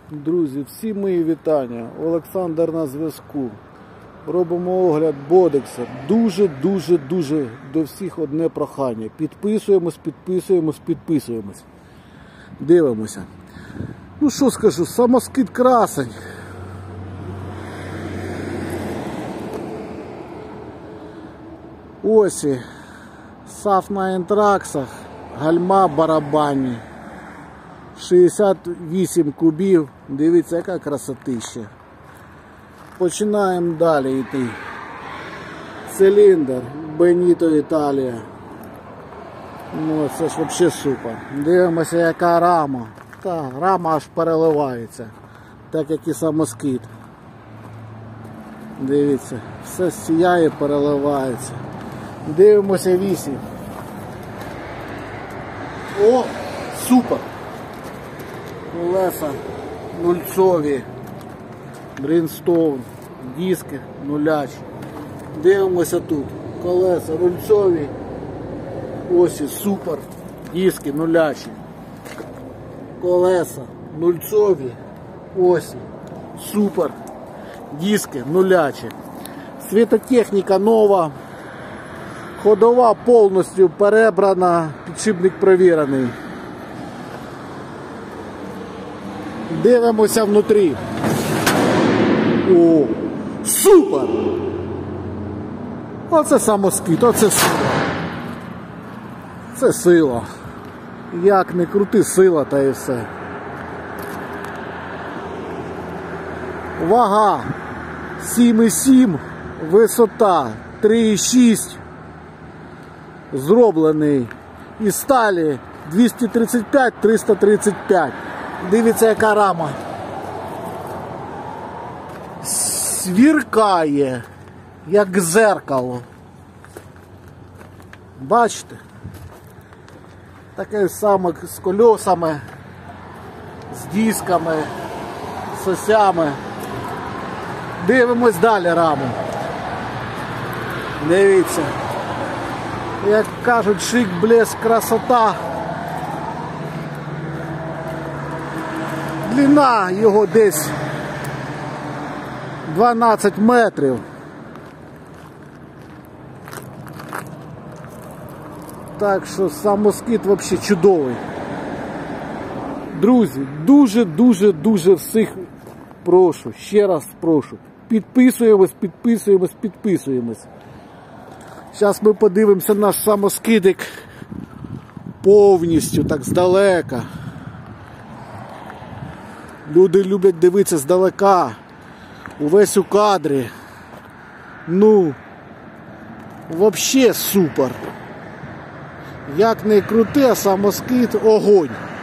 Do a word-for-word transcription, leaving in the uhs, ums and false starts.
Друзі, всі мої вітання. Олександр на зв'язку. Робимо огляд бодекса. Дуже-дуже-дуже до всіх одне прохання. Підписуємось, підписуємось, підписуємось. Дивимося. Ну що скажу, самоскид красень. Осі. Саф на інтраксах. Гальма барабанні. шістдесят вісім кубів. Дивіться, яка красотища. Починаємо далі йти. Циліндр. Беніто, Італія. Ну, це ж взагалі супер. Дивимося, яка рама. Та, рама аж переливається. Так як і самоскид. Дивіться, все сіяє, переливається. Дивимося вісім. О, супер! Колеса нульцові, Брінстоун, диски нулячі. Дивимося тут. Колеса нульцові, осі супер, диски нулячі. Колеса нульцові, осі супер, диски нулячі. Світотехніка нова. Ходова повністю перебрана, підшипник провірений. Дивимося внутрі. О, супер! Оце самоскид, оце сила. Це сила. Як не крути, сила, та і все. Вага сім і сім, висота три і шість. Зроблений із сталі двісті тридцять п'ять триста тридцять п'ять. Дивіться, яка рама. Свіркає, як зеркало. Бачите? Таке саме з кольосами, з дисками, з осями. Дивимось далі раму. Дивіться. Як кажуть, шик, блеск, красота. Длина його десь дванадцять метрів. Так що самоскид взагалі чудовий. Друзі, дуже-дуже-дуже всіх прошу, ще раз прошу. Підписуємось, підписуємось, підписуємось. Зараз ми подивимося наш самоскидик повністю, так здалека. Люди люблять дивитися здалека, увесь у кадрі. Ну, взагалі супер. Як не крути, а самоскид огонь.